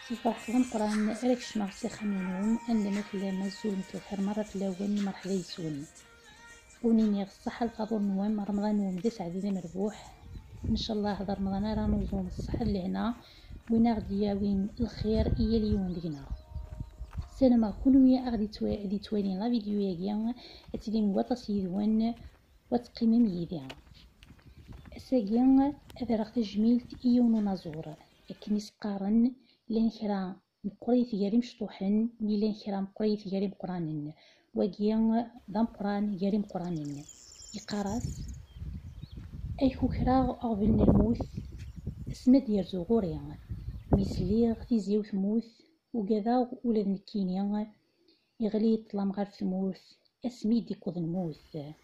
صباح القرآن راك شمع سخمينون عندما كلا مزول مثل خير مرة تلاون مرحبا يسون ونيني الصحة الفضل نوام رمضان نوم ديس عديد مربوح ان شاء الله هذا رمضان راه نوزون الصحة اللي هنا وين غدي وين الخير هي اليوم دينا السلام عليكم ويا غادي توالين لا فيديو ياكيا تدين واطاس يدوان وتقيمم يديها ساكيا هذا راه تجميلت ايون نازور لكن سقارن لين كرا مقريت ياري مشطوحن لين كرا مقريت ياري مقرانن واكيا ذا مقران ياري مقرانن يقراس ايكو كرا اغبن الموت اسمد ديال زغوريا ميسليغ في زيو ثموت وكذا ولاد نكينيا يغلي طلام غير ثموت اسمي ديكوض الموت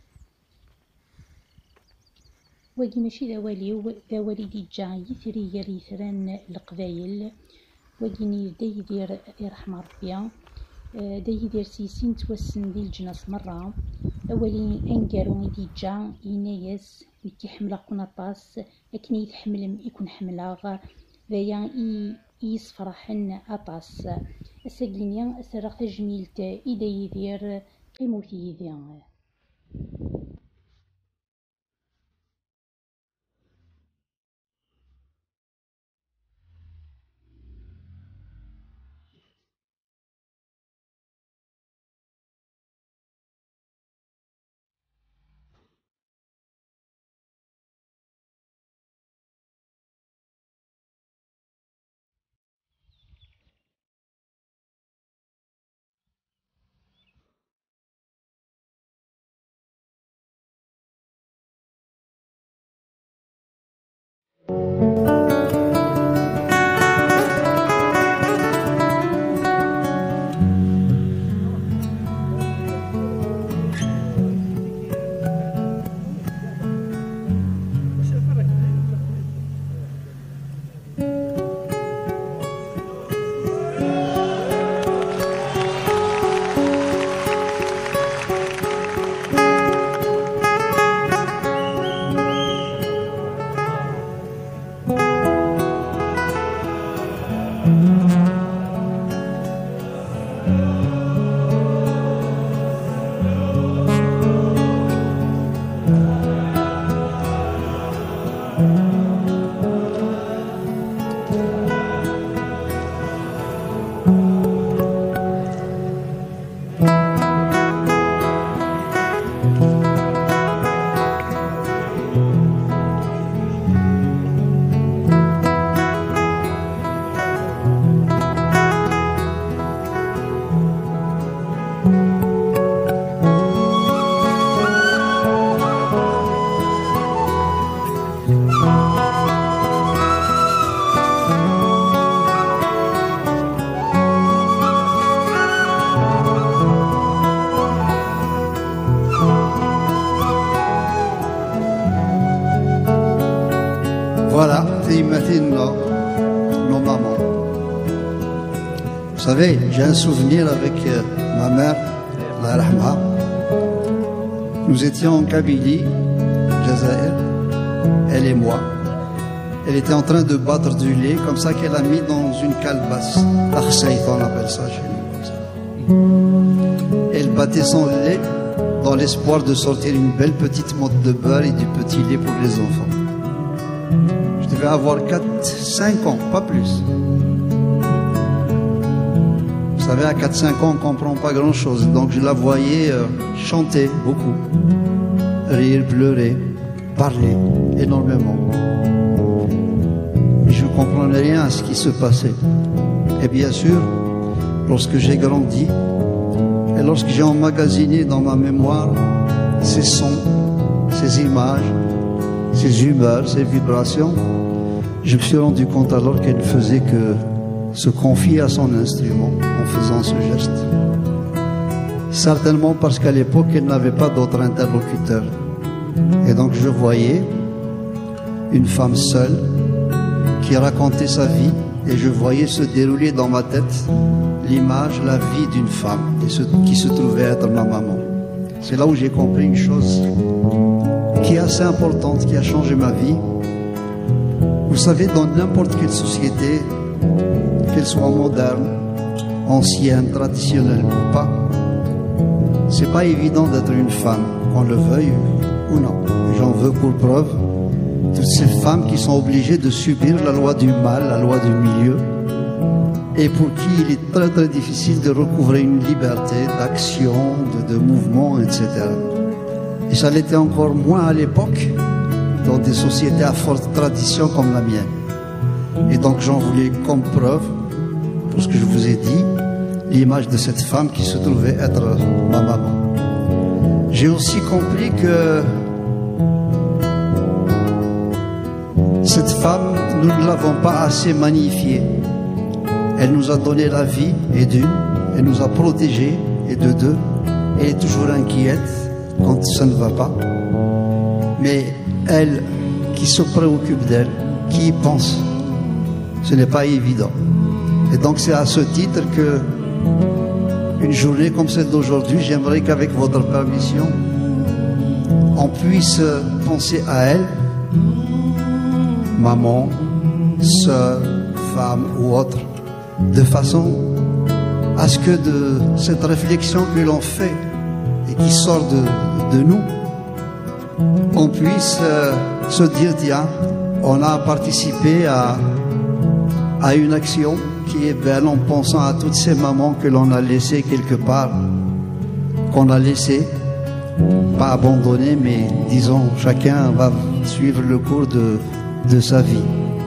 واكي ماشي ذا والدي جا يثري يري ثران القبايل واكيني دا يدير يرحم ربي دا يدير سيسين توسن ديال الجناس مرة أولي أنكارو دي جا ينايس ويتحمل قناطاس لكن يتحمل يكون حملاغ ذايا يصفرحن أطاس الساقينيا سرق تجميلت إدا يدير قيموتي يدير Voilà, imagine nos mamans. Vous savez, j'ai un souvenir avec ma mère, la Rahma. Nous étions en Kabylie, Jazair, elle et moi. Elle était en train de battre du lait, comme ça qu'elle a mis dans une calebasse. Arsaït, on appelle ça chez nous. Comme ça. Elle battait son lait dans l'espoir de sortir une belle petite motte de beurre et du petit lait pour les enfants. Je devais avoir 4-5 ans, pas plus. Vous savez, à 4-5 ans, on ne comprend pas grand-chose. Donc je la voyais chanter beaucoup, rire, pleurer, parler énormément. Mais je ne comprenais rien à ce qui se passait. Et bien sûr, lorsque j'ai grandi, et lorsque j'ai emmagasiné dans ma mémoire ces sons, ces images, ces humeurs, ces vibrations, je me suis rendu compte alors qu'elle ne faisait que se confier à son instrument en faisant ce geste. Certainement parce qu'à l'époque, elle n'avait pas d'autre interlocuteur. Et donc je voyais une femme seule qui racontait sa vie et je voyais se dérouler dans ma tête l'image, la vie d'une femme qui se trouvait être ma maman. C'est là où j'ai compris une chose qui est assez importante, qui a changé ma vie. Vous savez, dans n'importe quelle société, qu'elle soit moderne, ancienne, traditionnelle ou pas, c'est pas évident d'être une femme, qu'on le veuille ou non. J'en veux pour preuve toutes ces femmes qui sont obligées de subir la loi du mal, la loi du milieu, et pour qui il est très très difficile de recouvrer une liberté d'action, de mouvement, etc. Et ça l'était encore moins à l'époque, dans des sociétés à forte tradition comme la mienne. Et donc j'en voulais comme preuve, pour ce que je vous ai dit, l'image de cette femme qui se trouvait être ma maman. J'ai aussi compris que cette femme, nous ne l'avons pas assez magnifiée. Elle nous a donné la vie, et d'une, elle nous a protégés, et de deux, elle est toujours inquiète quand ça ne va pas. Mais elle, qui se préoccupe d'elle, qui y pense, ce n'est pas évident. Et donc c'est à ce titre que, une journée comme celle d'aujourd'hui, j'aimerais qu'avec votre permission, on puisse penser à elle, maman, sœur, femme ou autre, de façon à ce que de cette réflexion que l'on fait et qui sort de nous, on puisse se dire, tiens, on a participé à une action qui est belle en pensant à toutes ces mamans que l'on a laissées quelque part, qu'on a laissées, pas abandonnées, mais disons, chacun va suivre le cours de sa vie.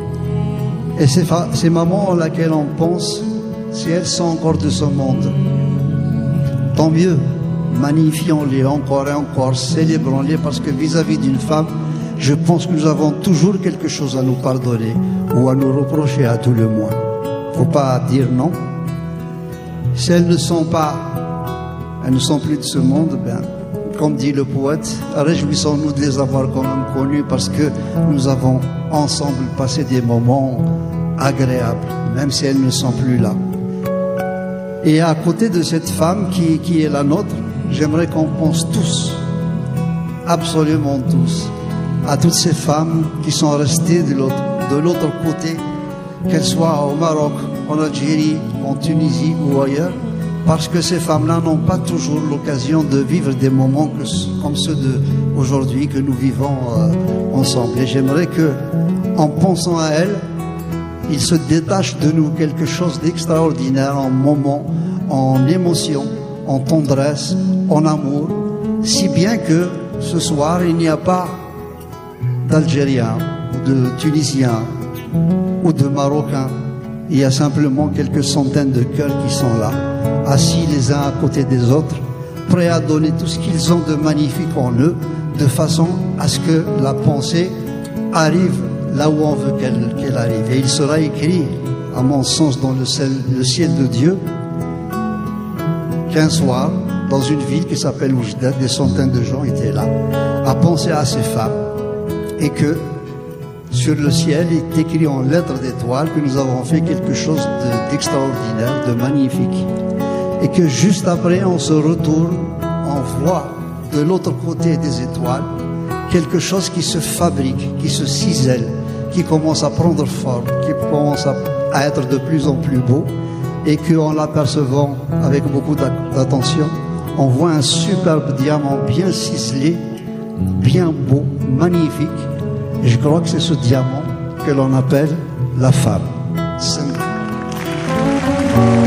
Et ces mamans auxquelles on pense, si elles sont encore de ce monde, tant mieux, magnifions-les encore et encore, célébrons-les, parce que vis-à-vis d'une femme, je pense que nous avons toujours quelque chose à nous pardonner ou à nous reprocher à tout le moins. Faut pas dire non. Si elles ne sont plus de ce monde, ben, comme dit le poète, réjouissons-nous de les avoir quand même connus, parce que nous avons ensemble passé des moments agréables, même si elles ne sont plus là. Et à côté de cette femme qui est la nôtre, j'aimerais qu'on pense tous, absolument tous, à toutes ces femmes qui sont restées de l'autre côté, qu'elles soient au Maroc, en Algérie, en Tunisie ou ailleurs, parce que ces femmes-là n'ont pas toujours l'occasion de vivre des moments comme ceux d'aujourd'hui que nous vivons ensemble. Et j'aimerais que, en pensant à elles, il se détache de nous quelque chose d'extraordinaire en moments, en émotion, en tendresse, en amour, si bien que ce soir, il n'y a pas d'Algériens, ou de Tunisiens, ou de Marocains. Il y a simplement quelques centaines de cœurs qui sont là, assis les uns à côté des autres, prêts à donner tout ce qu'ils ont de magnifique en eux, de façon à ce que la pensée arrive là où on veut qu'elle arrive. Et il sera écrit, à mon sens, dans le ciel de Dieu, qu'un soir, dans une ville qui s'appelle Oujda, des centaines de gens étaient là, à penser à ces femmes, et que sur le ciel est écrit en lettres d'étoiles que nous avons fait quelque chose d'extraordinaire, de magnifique, et que juste après on se retourne, on voit de l'autre côté des étoiles quelque chose qui se fabrique, qui se cisèle, qui commence à prendre forme, qui commence à être de plus en plus beau, et qu'en l'apercevant avec beaucoup d'attention, on voit un superbe diamant bien ciselé, bien beau, magnifique. Et je crois que c'est ce diamant que l'on appelle la femme.